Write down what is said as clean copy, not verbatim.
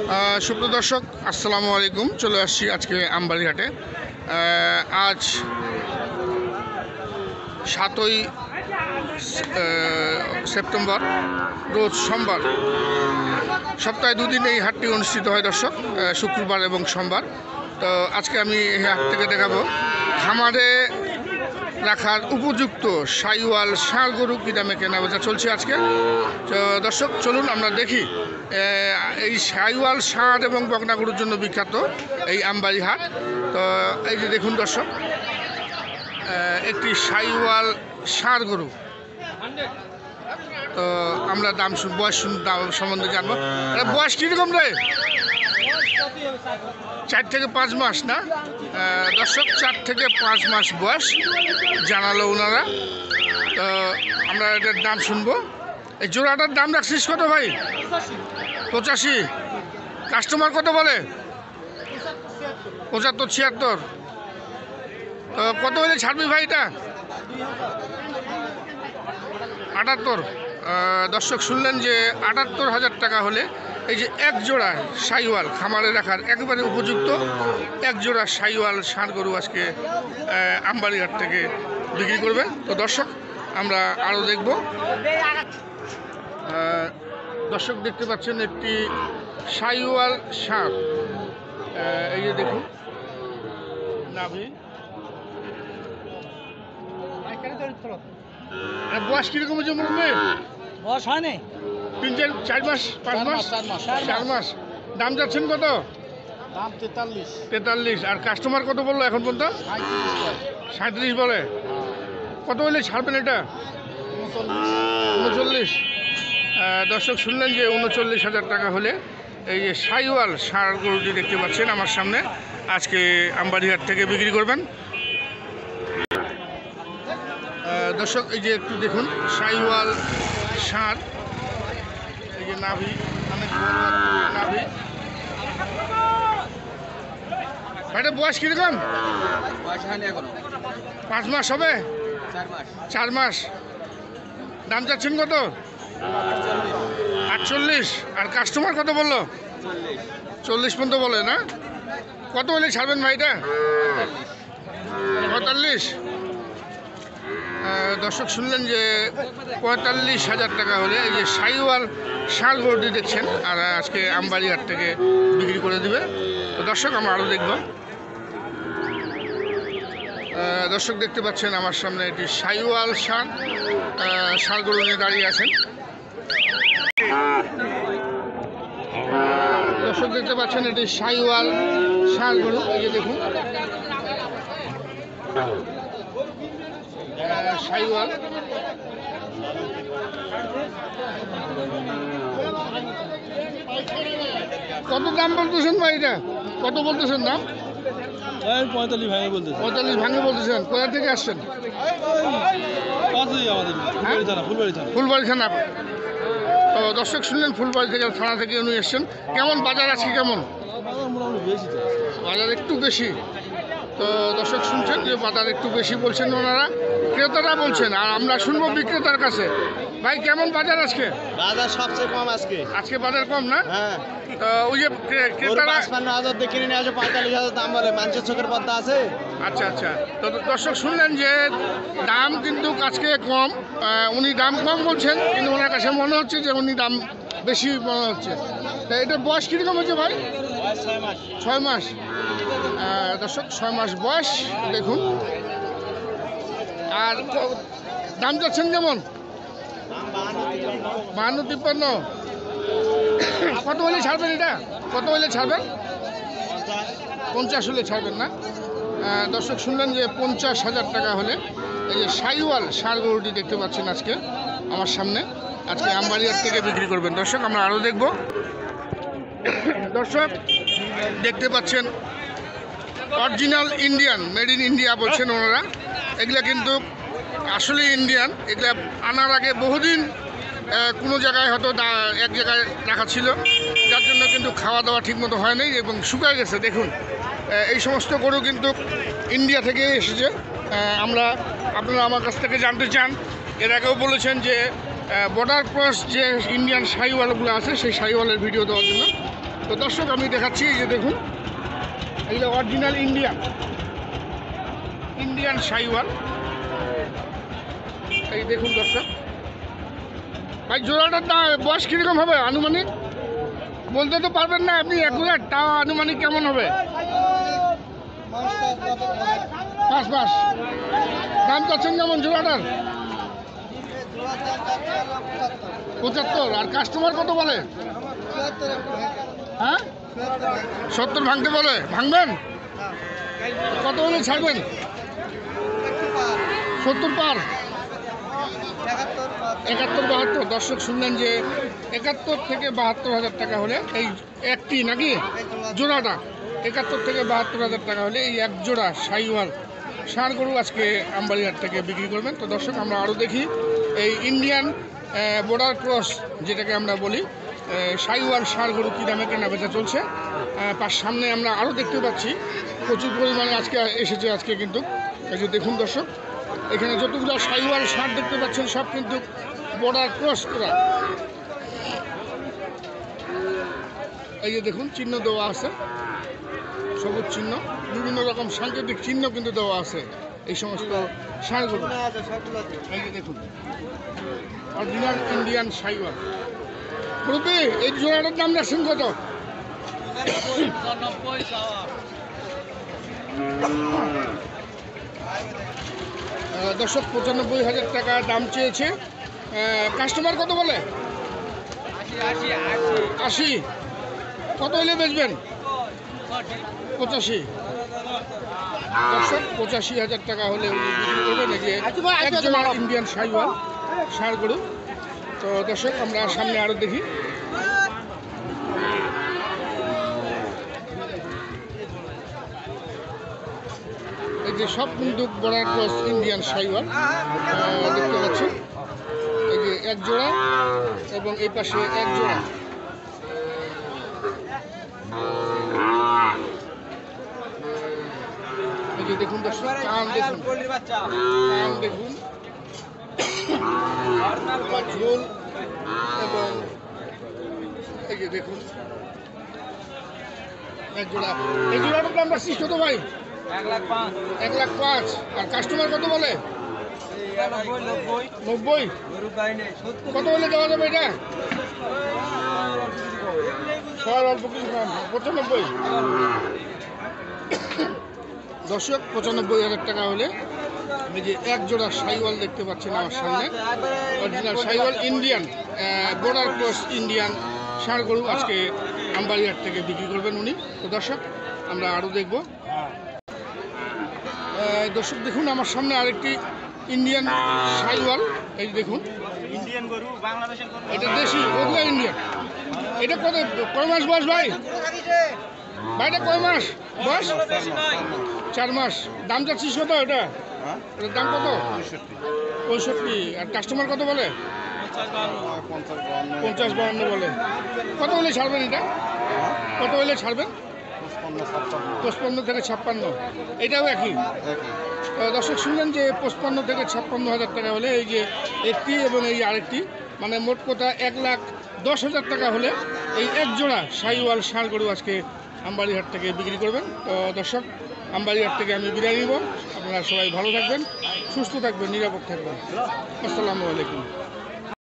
সুপ্রিয় দর্শক, আসসালামু আলাইকুম। চলে আসছি আজকে আমবাড়িহাটে। আজ 7ই সেপ্টেম্বর, রোজ সোমবার। সপ্তাহে দুদিন এই হাটটি অনুষ্ঠিত হয় দর্শক, শুক্রবার এবং সোমবার। তো আজকে আমি এই হাট থেকে দেখাবো খামারে রাখার উপযুক্ত সাইওয়াল ষাঁড় গরু কী দামে কেনাবেচা চলছে আজকে। তো দর্শক চলুন আমরা দেখি এই সাইওয়াল ষাঁড় এবং বকনা গরুর জন্য বিখ্যাত এই আমবাড়ি হাট। তো এই যে দেখুন দর্শক, একটি সাইওয়াল ষাঁড় গরু। তো আমরা বয়স দাম সম্বন্ধে জানবো। বয়স কীরকম রে? 4 থেকে 5 মাস না দর্শক, 4 থেকে 5 মাস বয়স জানালো ওনারা। তো আমরা এটার দাম শুনবো। এই জোড়াটার দাম রাখছিস কত ভাই? 85। কাস্টমার কত বলে? 75 76। তো কত হলে ছাড়বি ভাই এটা? 78। দর্শক শুনলেন যে 78,000 টাকা হলে এই যে এক জোড়া সাইওয়াল খামারে রাখার একেবারে উপযুক্ত এক জোড়া সাইওয়াল ষাঁড় গরু আজকে আমবাড়িহাট থেকে বিক্রি করবে। তো দর্শক আমরা আরও দেখব। দর্শক দেখতে পাচ্ছেন একটি সাইওয়াল ষাঁড়। এই যে দেখুন নাভি। বয়স কিরকম হচ্ছে? বয়স হয়নি, 3 4 মাস 5 মাস 4 মাস। দাম যাচ্ছেন কত? দাম 43। আর কাস্টমার কত বললো এখন পর্যন্ত? 37 বলে। কত হলে ছাড়বেন এটা? 39। দর্শক শুনলেন যে 39,000 টাকা হলে এই যে সাইওয়াল ষাঁড় গরুটি দেখতে পাচ্ছেন আমার সামনে আজকে আমবাড়িহাট থেকে বিক্রি করবেন। দর্শক এই যে একটু দেখুন সাইওয়াল ষাঁড়। এই যে নাভি, অনেক বড় নাভি। ভাইটা বয়স কিরকম? 5 মাস হবে? 4 মাস। দাম চাচ্ছেন কত? 48। আর কাস্টমার কত বললো? 40 পর্যন্ত বলে না? কত হলে ছাড়বেন ভাইটা? 45। দর্শক শুনলেন যে 45,000 টাকা হলে এই যে সাইওয়াল ষাঁড় গরুটি দেখছেন আর আজকে আমবাড়িহাট থেকে বিক্রি করে দিবে। তো দর্শক আমরা আরও দেখব। দর্শক দেখতে পাচ্ছেন আমার সামনে এটি সাইওয়াল ষাঁড় গরু নিয়ে দাঁড়িয়ে আছেন। দর্শক দেখতে পাচ্ছেন এটি সাইওয়াল ষাঁড় গরু। এই যে দেখুন সাইওয়াল। কত দাম বলতেছেন ভাই এটা? কত বলতেছেন দাম? 45 ভাঙে বলতেছে। 45 ভাঙে বলতেছেন। কোথা থেকে আসছেন? ফুলবাড়ি থানা। তো দর্শক শুনলেন ফুলবাড়ি থেকে থানা থেকে উনি এসছেন। কেমন বাজার আছে? কেমন বাজার? একটু বেশি। তো দর্শক শুনছেন যে বাজার একটু বেশি বলছেন ওনারা, ক্রেতারা বলছেন। আর আমরা শুনবো বিক্রেতার কাছে। ভাই কেমন বাজার আজকে? বাজার সবচেয়ে কম আজকে বাজার কম না? হ্যাঁ। তো ওই যে ক্রেতারা 55,000 দিয়ে কিনে নিয়ে আসে, 45,000 দাম বলে। মানুষের চোখের পর্দা আছে। আচ্ছা। তো দর্শক শুনলেন যে দাম কিন্তু আজকে কম। উনি দাম কম বলছেন, কিন্তু ওনার কাছে মনে হচ্ছে যে উনি দাম বেশি মনে হচ্ছে। তা এটার বয়স কীরকম হচ্ছে ভাই? 6 মাস। দর্শক 6 মাস বয়স দেখুন। আর দাম যাচ্ছেন কেমন? 52-53। কত হলে ছাড়বেন এটা? কত হলে ছাড়বেন? 50 হলে ছাড়বেন না? দর্শক শুনলেন যে 50,000 টাকা হলে এই যে সাইওয়াল ষাঁড় গরুটি দেখতে পাচ্ছেন আজকে আমার সামনে আজকে আমবাড়িহাট থেকে বিক্রি করবেন। দর্শক আমরা আরও দেখব। দর্শক দেখতে পাচ্ছেন original Indian, made in India বলছেন ওনারা। এগুলা কিন্তু আসলে ইন্ডিয়ান। এগুলা আনার আগে বহুদিন কোনো জায়গায় হয়তো এক জায়গায় রাখা ছিল, যার জন্য কিন্তু খাওয়া দাওয়া ঠিকমতো হয় নাই এবং শুকায় গেছে। দেখুন এই সমস্ত গরু কিন্তু ইন্ডিয়া থেকে এসেছে। আপনারা আমার কাছ থেকে জানতে চান, এর আগেও বলেছেন যে বর্ডার ক্রস যে ইন্ডিয়ান শাহিওয়ালগুলো আছে সেই শাহিওয়ালের ভিডিও দেওয়ার জন্য। তো দর্শক আমি দেখাচ্ছি, এই যে দেখুন, এগুলো অরিজিনাল ইন্ডিয়ান শাহিওয়াল। এই দেখুন দর্শক, ভাই জোড়াটার বয়স কীরকম হবে আনুমানিক? বলতে তো পারবেন না আপনি অ্যাকুরেট, তাও আনুমানিক কেমন হবে? 5 মাস। দাম চাচ্ছেন কেমন জোড়াটার? 75। আর কাস্টমার কত বলে? হ্যাঁ, 70 ভাঙতে বলে। ভাঙবেন? কত হলে ছাড়বেন? 70 পার। 71-72। দর্শক শুনলেন যে 71 থেকে 72,000 টাকা হলে এই একটি নাকি জোড়াটা 71 থেকে 72,000 টাকা হলে এই এক জোড়া শাহিওয়াল ষাঁড় গরু আজকে আমবাড়িহাট থেকে বিক্রি করবেন। তো দর্শক আমরা আরও দেখি এই ইন্ডিয়ান বর্ডার ক্রস যেটাকে আমরা বলি শাহিওয়াল ষাঁড় গরু কী দামে কেনা বেচা চলছে। তার সামনে আমরা আরও দেখতে পাচ্ছি প্রচুর পরিমাণে আজকে এসেছে আজকে কিন্তু। এই যে দেখুন দর্শক, এখানে যতগুলো শাহিওয়াল ষাঁড় দেখতে পাচ্ছেন সব কিন্তু বর্ডার ক্রস করা। এই যে দেখুন চিহ্ন দেওয়া আছে, সবুজ চিহ্ন, বিভিন্ন রকম সাংকেতিক চিহ্ন কিন্তু দেওয়া আছে এই সমস্ত ষাঁড়গুলো। এই যে দেখুন অরিজিনাল ইন্ডিয়ান শাহিওয়াল। প্রতি এই জোড়াটার দাম রাখছেন কত? দর্শক 95,000 টাকা দাম চেয়েছে। কাস্টমার কত বলে? 80। কত হলে বেচবেন? 85। দর্শক 85,000 টাকা হলে উনি বিক্রি করবেন। এই যে একজন ইন্ডিয়ান শাহিওয়াল ষাঁড় গরু। তো দর্শক আমরা সামনে আরও দেখি। এই যে সব কিন্তু বর্ডার ক্রস ইন্ডিয়ান শাহিওয়াল দেখতে পাচ্ছেন। এই যে এক জোড়া এবং এই পাশে এক জোড়া। এই যে দেখুন দর্শক, কান দেখুন, কান দেখুন, ঝোল এবং এই যে দেখুন এক জোড়া। এই জোড়াটার দাম রাখছিস কত ভাই? 1,05,000। আর কাস্টমার কত বলে? 90। কত হলে দেওয়া যাবে এটা? অল্প কিছু কম, 95। দর্শক 95,000 টাকা হলে এই যে এক জোড়া শাহিওয়াল দেখতে পাচ্ছেন আমার সামনে, original Sahiwal Indian border cross Indian ষাঁড় গরু আজকে আমবাড়িহাট থেকে বিক্রি করবেন উনি। তো দর্শক আমরা আরও দেখব। দর্শক দেখুন আমার সামনে আরেকটি ইন্ডিয়ান শাহিওয়াল। এই দেখুন ইন্ডিয়ান গরু, বাংলাদেশের গরু, এটা দেশি, ওগুলো ইন্ডিয়ান। এটা কয় মাস বয়স ভাই? ভাইটা কয় মাস বয়স? 4 মাস। দাম যাচ্ছিস কত? এটার দাম কত? 65। আর কাস্টমার কত বলে? 50-52 বলে। কত হলে ছাড়বেন এটা? কত হলে ছাড়বেন? 55 থেকে 56। এটাও একই। দর্শক শুনলেন যে 55 থেকে 56,000 টাকা হলে এই যে একটি এবং এই আরেকটি, মানে মোট কথা 1,10,000 টাকা হলে এই এক জোড়া শাহিওয়াল ষাঁড় গরু আজকে আমবাড়িহাট থেকে বিক্রি করবেন। তো দর্শক আমবাড়িহাট থেকে আমি বিদায় নিব। আপনারা সবাই ভালো থাকবেন, সুস্থ থাকবেন, নিরাপদ থাকবেন। আসসালামু আলাইকুম।